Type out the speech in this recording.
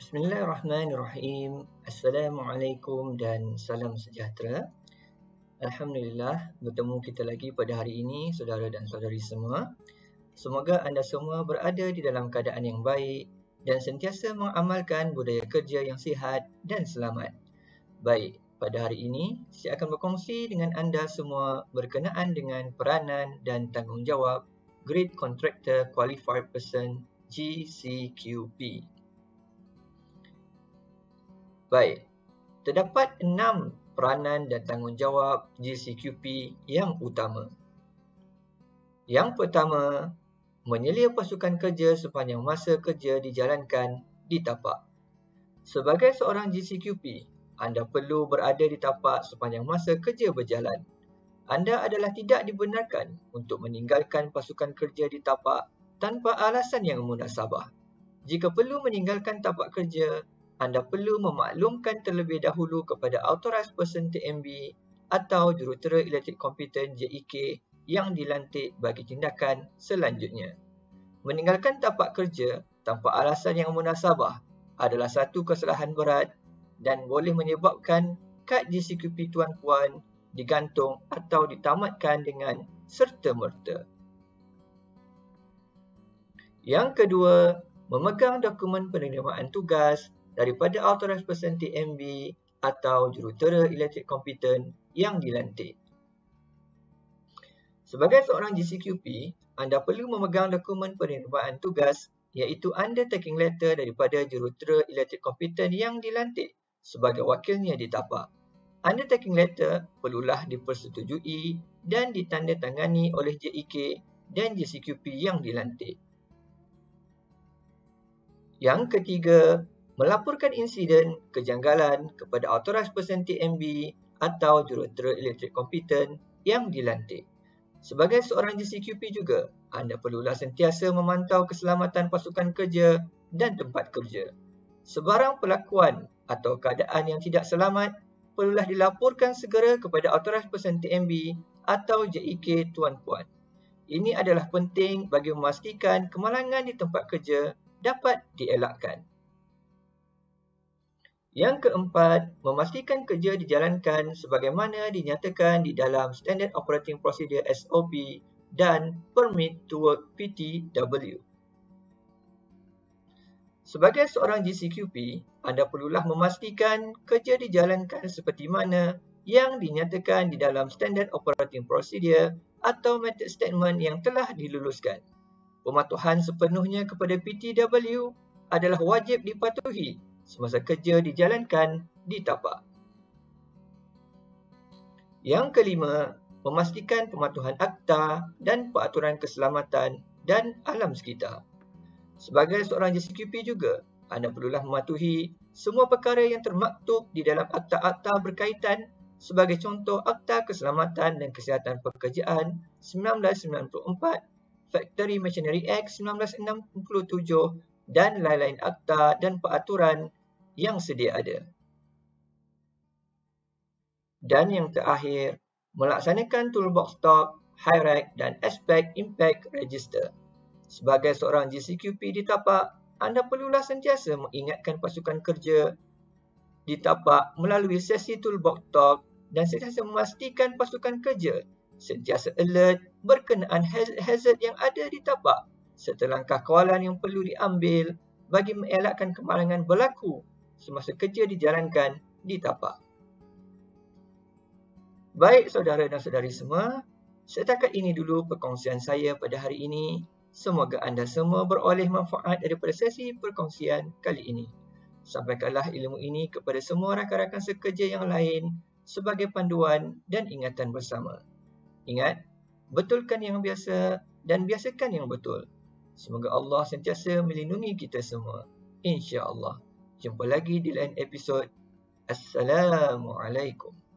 Bismillahirrahmanirrahim. Assalamualaikum dan salam sejahtera. Alhamdulillah, bertemu kita lagi pada hari ini, saudara dan saudari semua. Semoga anda semua berada di dalam keadaan yang baik dan sentiasa mengamalkan budaya kerja yang sihat dan selamat. Baik, pada hari ini saya akan berkongsi dengan anda semua berkenaan dengan peranan dan tanggungjawab Grade Contractor Qualified Person GCQP. Baik, terdapat 6 peranan dan tanggungjawab GCQP yang utama. Yang pertama, menyelia pasukan kerja sepanjang masa kerja dijalankan di tapak. Sebagai seorang GCQP, anda perlu berada di tapak sepanjang masa kerja berjalan. Anda adalah tidak dibenarkan untuk meninggalkan pasukan kerja di tapak tanpa alasan yang munasabah. Jika perlu meninggalkan tapak kerja, anda perlu memaklumkan terlebih dahulu kepada Authorized Person TMB atau Jurutera Elektrik Kompetent JEK yang dilantik bagi tindakan selanjutnya. Meninggalkan tapak kerja tanpa alasan yang munasabah adalah satu kesalahan berat dan boleh menyebabkan kad GCQP tuan-puan digantung atau ditamatkan dengan serta-merta. Yang kedua, memegang dokumen penerimaan tugas daripada Authorized Person TMB atau Jurutera Elektrik Kompetent yang dilantik. Sebagai seorang GCQP, anda perlu memegang dokumen penerimaan tugas iaitu Undertaking Letter daripada Jurutera Elektrik Kompetent yang dilantik sebagai wakilnya di tapak. Undertaking Letter perlulah dipersetujui dan ditandatangani oleh JEK dan GCQP yang dilantik. Yang ketiga, melaporkan insiden kejanggalan kepada Authorized Person TMB atau Jurutera Elektrik Kompetent yang dilantik. Sebagai seorang GCQP juga, anda perlulah sentiasa memantau keselamatan pasukan kerja dan tempat kerja. Sebarang perlakuan atau keadaan yang tidak selamat perlulah dilaporkan segera kepada Authorized Person TMB atau JEK tuan-puan. Ini adalah penting bagi memastikan kemalangan di tempat kerja dapat dielakkan. Yang keempat, memastikan kerja dijalankan sebagaimana dinyatakan di dalam Standard Operating Procedure SOP dan Permit to Work PTW. Sebagai seorang GCQP, anda perlulah memastikan kerja dijalankan seperti mana yang dinyatakan di dalam Standard Operating Procedure atau Method Statement yang telah diluluskan. Pematuhan sepenuhnya kepada PTW adalah wajib dipatuhi semasa kerja dijalankan di tapak. Yang kelima, memastikan pematuhan akta dan peraturan keselamatan dan alam sekitar. Sebagai seorang GCQP juga, anda perlulah mematuhi semua perkara yang termaktub di dalam akta-akta berkaitan sebagai contoh Akta Keselamatan dan Kesihatan Pekerjaan 1994, Factory Machinery Act 1967 dan lain-lain akta dan peraturan yang sedia ada. Dan yang terakhir, melaksanakan Toolbox Stock, Hierarchy dan Aspect Impact Register. Sebagai seorang GCQP di tapak, anda perlulah sentiasa mengingatkan pasukan kerja di tapak melalui sesi Toolbox Stock dan sentiasa memastikan pasukan kerja sentiasa alert berkenaan hazard yang ada di tapak serta langkah kawalan yang perlu diambil bagi mengelakkan kemalangan berlaku semasa kerja dijalankan di tapak. Baik saudara dan saudari semua, setakat ini dulu perkongsian saya pada hari ini. Semoga anda semua beroleh manfaat daripada sesi perkongsian kali ini. Sampaikanlah ilmu ini kepada semua rakan-rakan sekerja yang lain sebagai panduan dan ingatan bersama. Ingat, betulkan yang biasa dan biasakan yang betul. Semoga Allah sentiasa melindungi kita semua. InsyaAllah. Jumpa lagi di lain episod. Assalamualaikum.